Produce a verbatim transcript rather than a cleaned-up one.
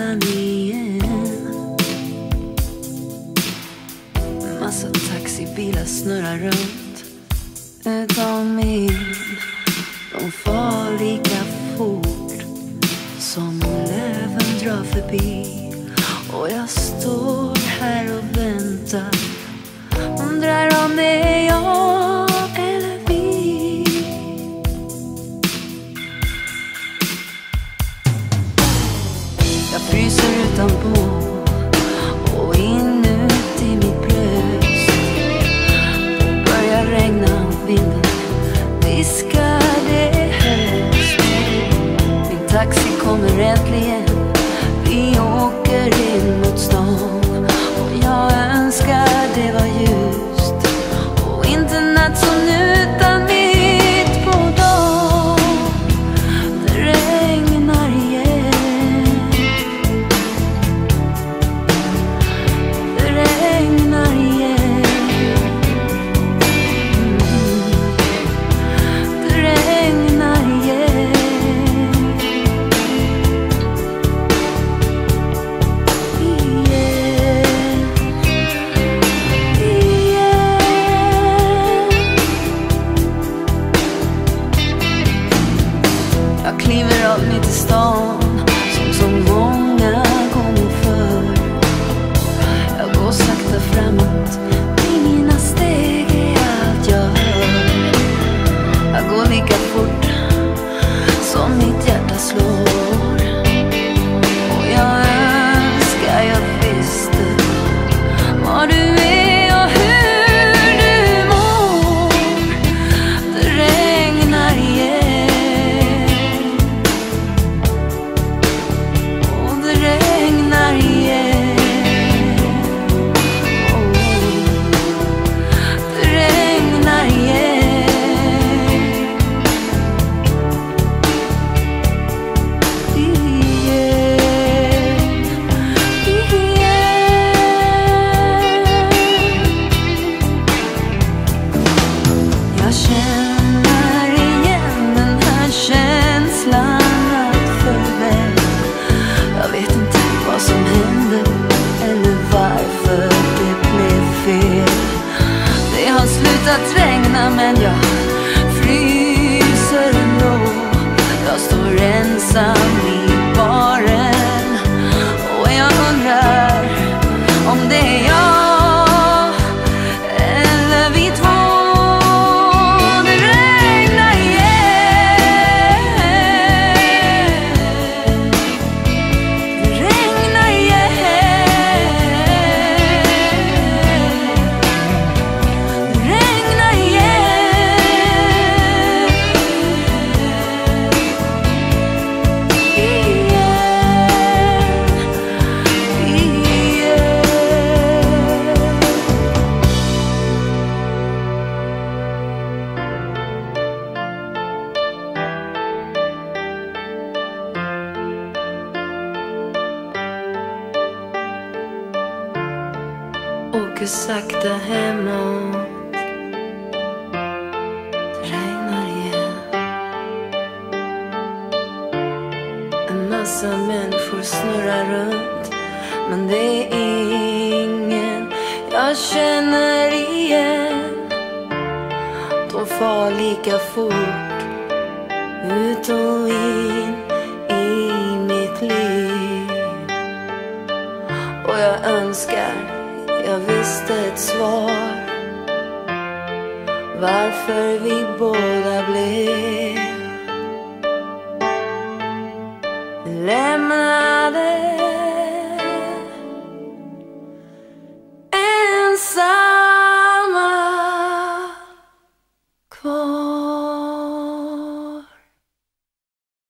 gatan igen. Massa taxibilar snurrar runt utom min. De far lika fort som löven drar förbi. Och jag står här och väntar, undrar om det är jag eller vi. Jag fryser utanpå och inuti mitt bröst. Det börjar regna, vinden viskar det höst. Min taxi kommer äntligen, vi åker in mot stan. Och jag önskar det var ljust och inte natt som nu, utan mitt på dagen. Det regnar igen. Det regnar igen. Mm. Det regnar igen. Jag kliver av mitt i stan som så många gånger förr. Jag går sakta framåt, mina steg är allt jag hör. Jag går lika fort som mitt hjärta slår. Och jag önskar jag visste var du är och hur du mår. Det regnar igen. Att regna, men jag fryser ändå. Jag står ensam i baren och jag undrar om det är jag eller vi två. Det regnar igen. Det regnar igen. Åker sakta hemåt. Det regnar igen. En massa människor snurrar runt, men det är ingen jag känner igen. De far lika fort ut och in i mitt liv. Och jag önskar jag visste ett svar, varför vi båda blev